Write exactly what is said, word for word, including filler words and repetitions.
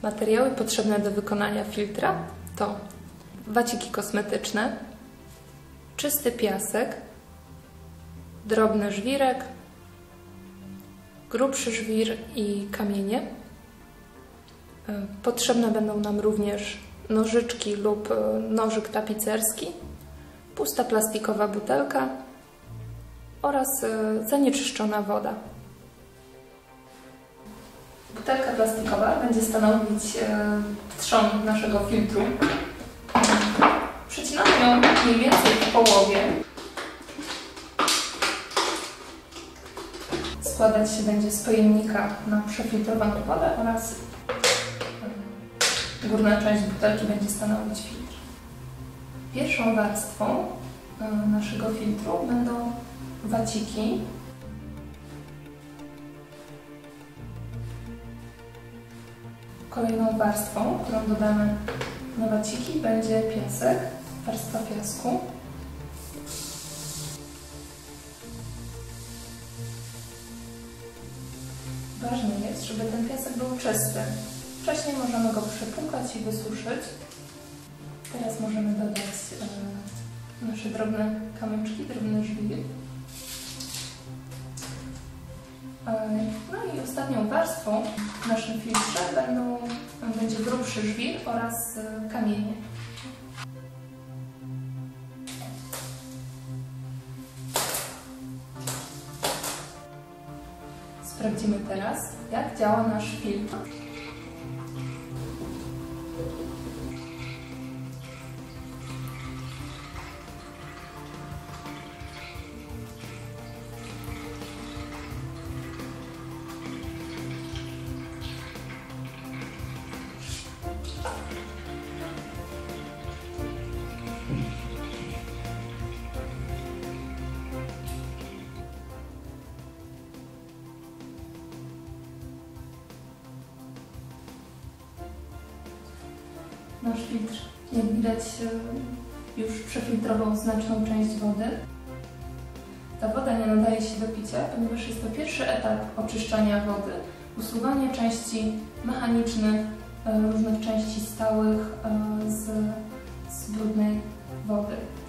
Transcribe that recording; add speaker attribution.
Speaker 1: Materiały potrzebne do wykonania filtra to waciki kosmetyczne, czysty piasek, drobny żwirek, grubszy żwir i kamienie. Potrzebne będą nam również nożyczki lub nożyk tapicerski, pusta plastikowa butelka oraz zanieczyszczona woda. Butelka plastikowa będzie stanowić trzon naszego filtru. Przecinamy ją mniej więcej w połowie. Składać się będzie z pojemnika na przefiltrowaną wodę oraz górna część butelki będzie stanowić filtr. Pierwszą warstwą naszego filtru będą waciki. Kolejną warstwą, którą dodamy na waciki, będzie piasek, warstwa piasku. Ważne jest, żeby ten piasek był czysty. Wcześniej możemy go przepłukać i wysuszyć. Teraz możemy dodać e, nasze drobne kamyczki, drobny żwir. E, no i ostatnią warstwą w naszym filtrze będą, będzie grubszy żwir oraz e, kamienie. Sprawdzimy teraz, jak działa nasz filtr. Nasz filtr, jak widać, już przefiltrował znaczną część wody. Ta woda nie nadaje się do picia, ponieważ jest to pierwszy etap oczyszczania wody, usuwanie części mechanicznych, różnych części stałych z, z brudnej wody.